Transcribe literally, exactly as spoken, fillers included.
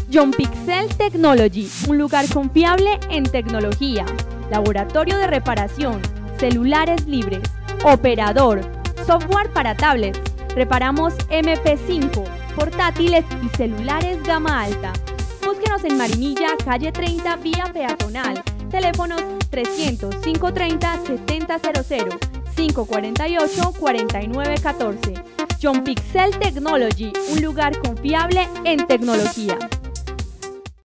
John Pixel Technology, un lugar confiable en tecnología, laboratorio de reparación, celulares libres, operador, software para tablets, reparamos eme pe cinco, portátiles y celulares gama alta. Búsquenos en Marinilla, calle treinta, vía peatonal, teléfonos trescientos, quinientos treinta, setenta cero cero, quinientos cuarenta y ocho, cuarenta y nueve catorce. John Pixel Technology, un lugar confiable en tecnología.